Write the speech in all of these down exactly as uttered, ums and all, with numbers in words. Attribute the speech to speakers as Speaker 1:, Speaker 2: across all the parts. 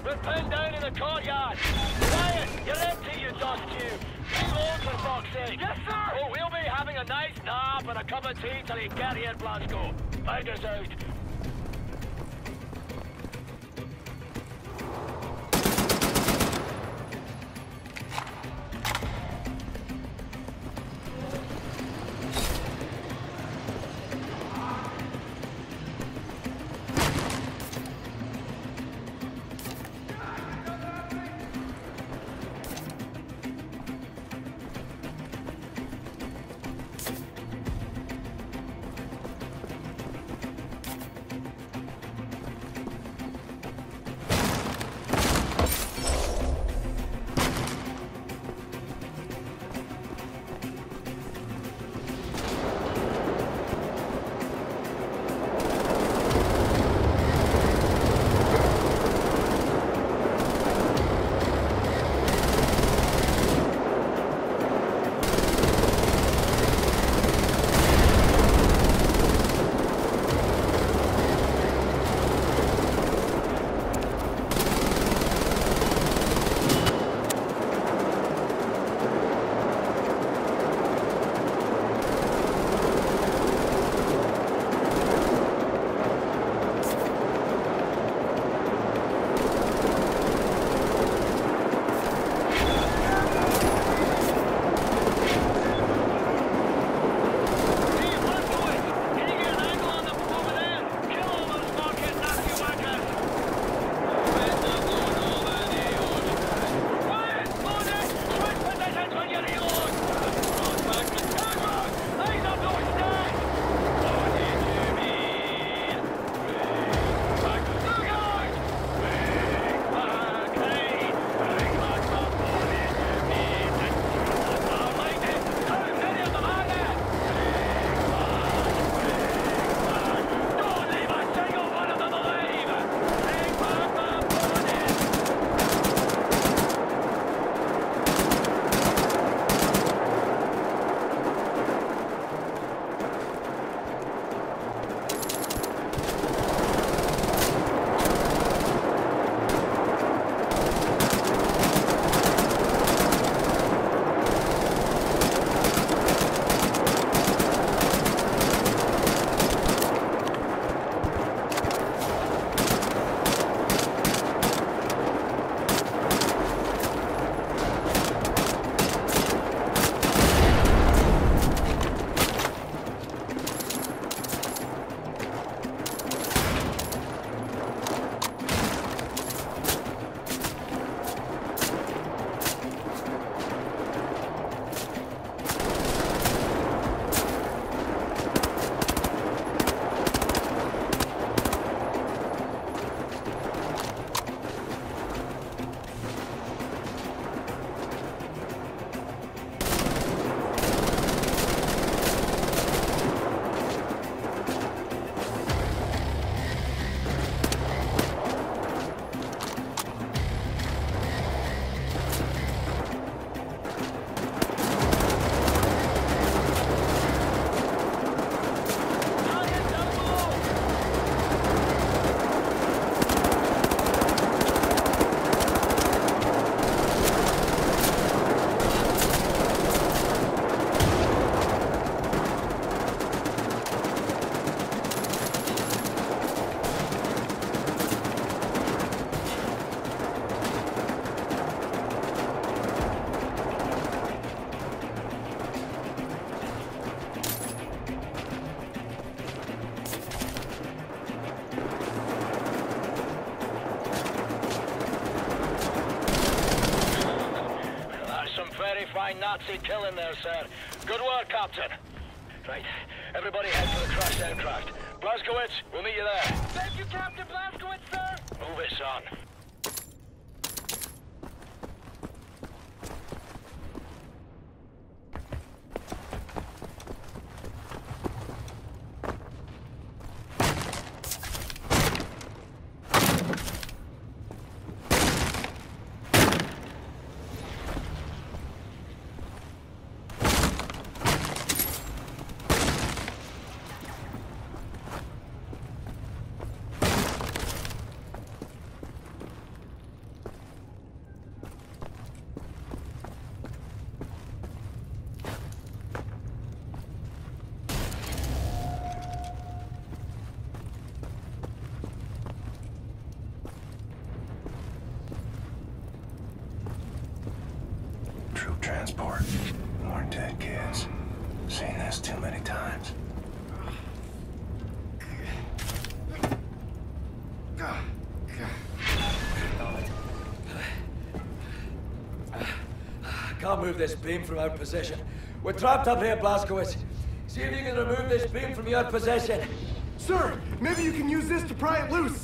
Speaker 1: We're pinned down in the courtyard. Ryan, you're empty, you dust cube. Reload for fuck's sake. Yes, sir. Oh, we'll be having a nice nap and a cup of tea till you get here, Blasco. Find us out.
Speaker 2: fine Nazi killing there, sir. Good work, Captain. Right, everybody head for the crashed aircraft. Blazkowicz, we'll meet you there.
Speaker 1: Thank you, Captain Blazkowicz, sir.
Speaker 2: Move it, son.
Speaker 3: transport. More dead kids. Seen this too many times.
Speaker 1: Can't move this beam from our position. We're trapped up here, Blazkowicz. See if you can remove this beam from your possession.
Speaker 4: Sir, maybe you can use this to pry it loose.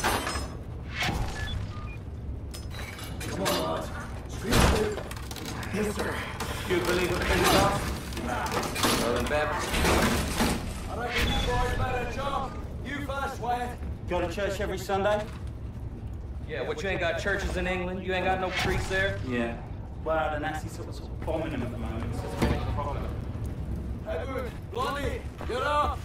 Speaker 1: Come on, lads. Scream through.
Speaker 4: Yes, sir.
Speaker 1: You believe it pays off? Well then, Beb. I reckon you boys better jump. You first, Wyatt.
Speaker 5: Go to church every Sunday?
Speaker 6: Yeah, what, you ain't got churches in England? You ain't got no priests there?
Speaker 5: Yeah. Well, the Nazis sort of bombing them at the moment, so it's a bit of a problem.
Speaker 1: Edward, Blondie, get up!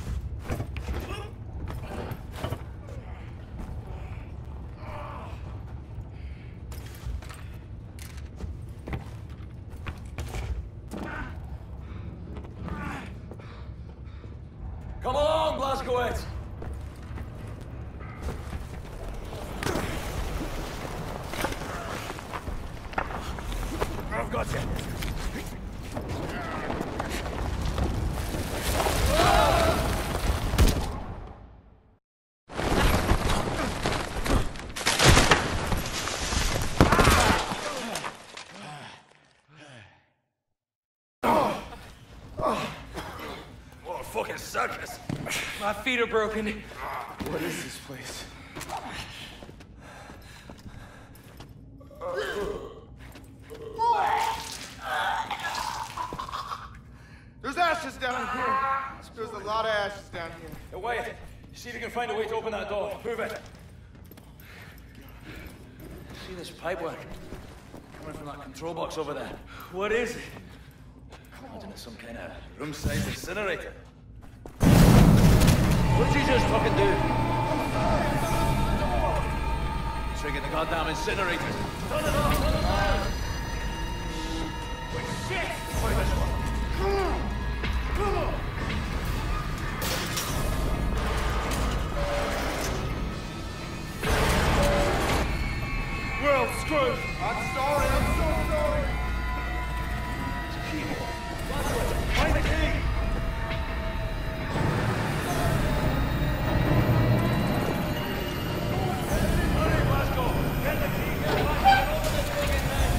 Speaker 1: Come along, Blazkowicz! I've got you. What a fucking circus.
Speaker 6: My feet are broken.
Speaker 4: What is this place? There's ashes down here. There's a lot of ashes down here.
Speaker 1: Hey, Wyatt, see if you can find a way to open that door. Move it. See this pipework? Coming from that control box over there.
Speaker 6: What is it?
Speaker 1: Imagine it's some kind of room-sized incinerator. What did you just fucking do? Trigger the goddamn incinerator. Turn it off! Turn it off! Wait, shit! Wait, this one. Come on! Come on!
Speaker 4: Well, screwed. I'm sorry. I'm so sorry.
Speaker 1: It's a keyhole. Find the key! Hurry, Glasgow! Get the key! Get back! Get over this fucking thing!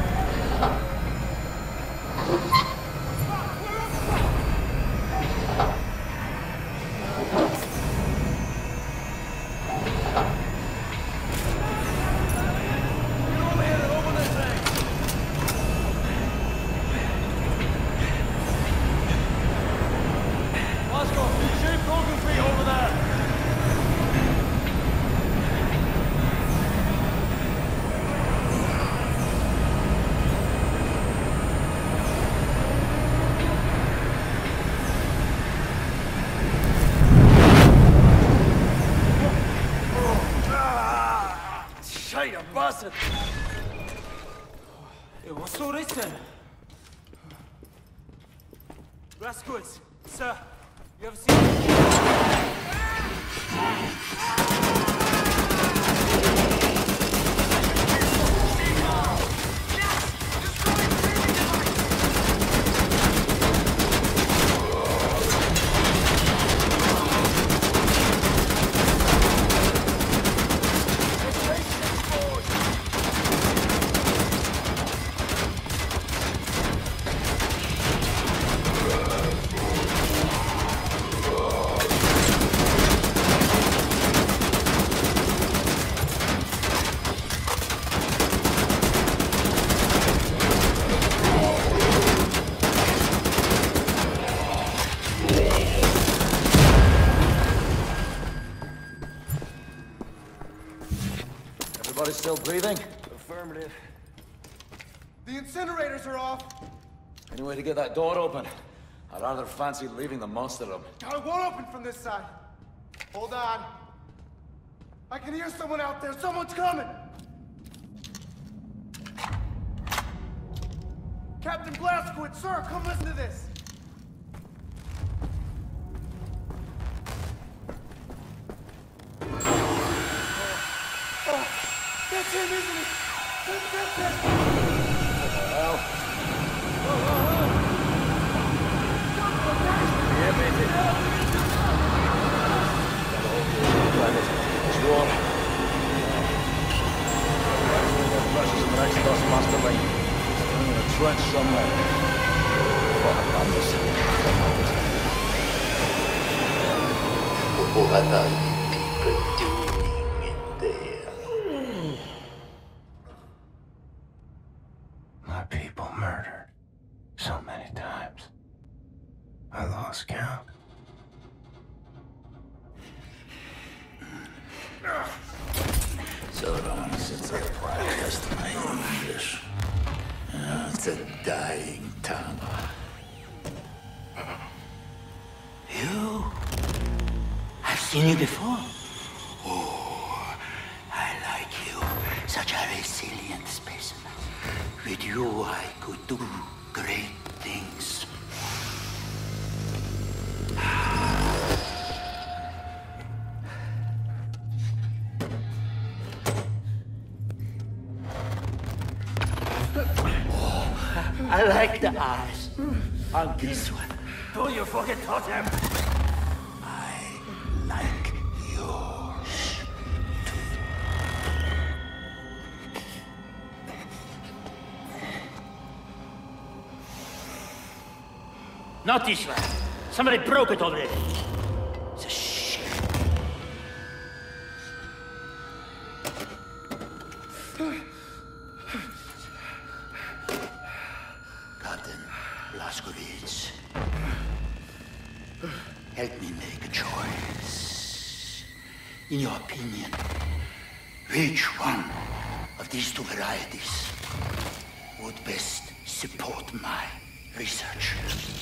Speaker 1: Get over here and open this thing! Glasgow, shoot Broken Feet over there! Shite, you bastard!
Speaker 5: Yeah, what's all this then? Blazkowicz, sir, you ever seen...
Speaker 1: Everybody still breathing?
Speaker 4: Affirmative. The incinerators are off.
Speaker 1: Any way to get that door open? I rather fancy leaving the monster room.
Speaker 4: I won't open from this side. Hold on. I can hear someone out there. Someone's coming. Captain Blazkowicz, sir, come listen to this. Oh, that's him, isn't it? That's, that's him.
Speaker 1: What the hell?
Speaker 7: What are you people doing in there?
Speaker 3: My people murdered so many times. I lost count.
Speaker 7: So long since I practiced my English. Uh, it's a dying tongue. You? I've seen you before. Oh, I like you. Such a resilient specimen. With you, I could do great things. Oh, I like the eyes on this one. Do you forget Totem? I like yours. Not this one. Somebody broke it already. It's a shit. Captain Blazkowicz, help me make a choice. In your opinion, which one of these two varieties would best support my research?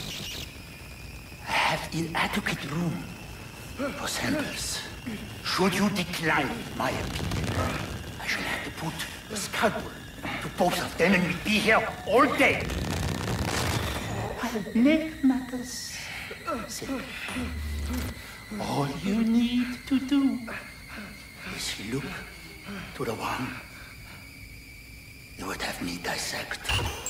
Speaker 7: I have inadequate room for samples. Should you decline my opinion, I shall have to put a scalpel to both of them and we'll be here all day. I'll make matters simple. All you need to do is look to the one you would have me dissect.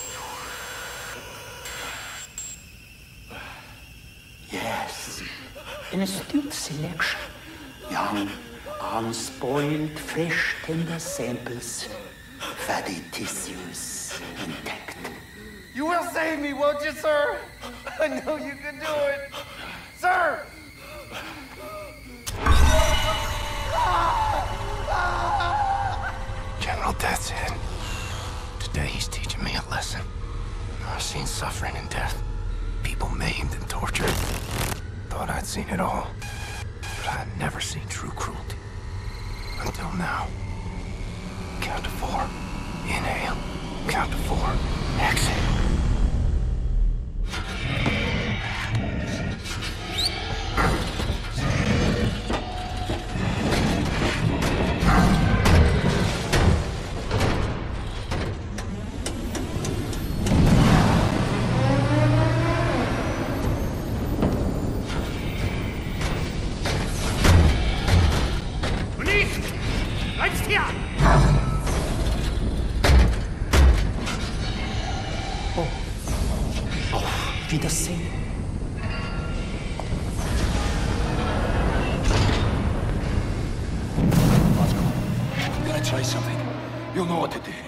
Speaker 7: Yes, an astute selection. Young, unspoiled, fresh, tender samples. Fatty tissues intact.
Speaker 4: You will save me, won't you, sir? I know you can do it. Sir!
Speaker 3: General Death's in. Today he's teaching me a lesson. I've seen suffering and death. People maimed and tortured. Thought I'd seen it all. But I'd never seen true cruelty. Until now. Count to four. Inhale. Count to four. Exhale.
Speaker 7: Wiedersehen.
Speaker 8: I'm gonna try something. You'll know what to do.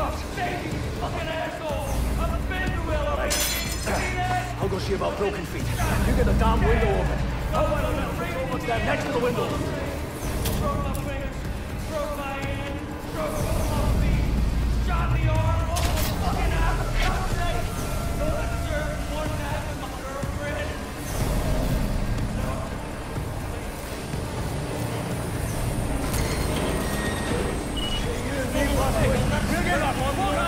Speaker 8: I'll go see about broken feet. You get the damn window open. How about a little patrol stand next to the window?
Speaker 1: Broke my fingers, broke my hand, broke both my feet, shot in the arm, almost fucking out of God's sake! No, I deserve more than that with my girlfriend.
Speaker 8: Get up, one more.